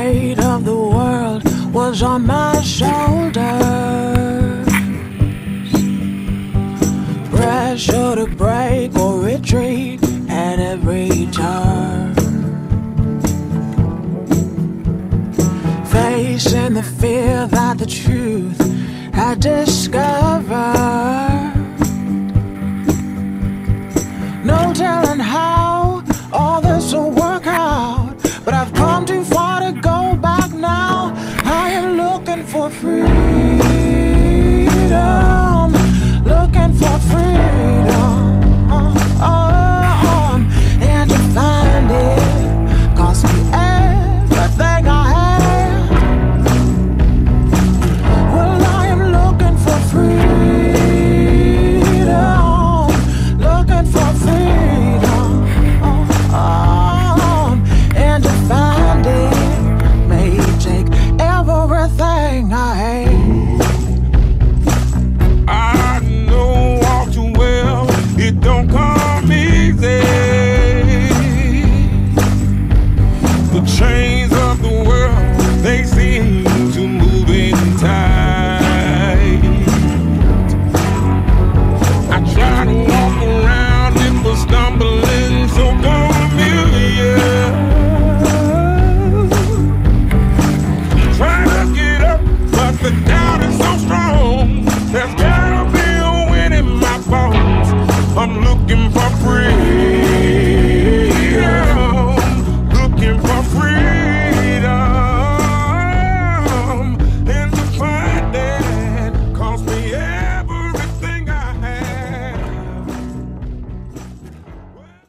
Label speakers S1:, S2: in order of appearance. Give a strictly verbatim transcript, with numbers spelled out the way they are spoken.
S1: weight of the world was on my shoulders. Pressure to break or retreat at every turn. Facing the fear that the truth had discovered.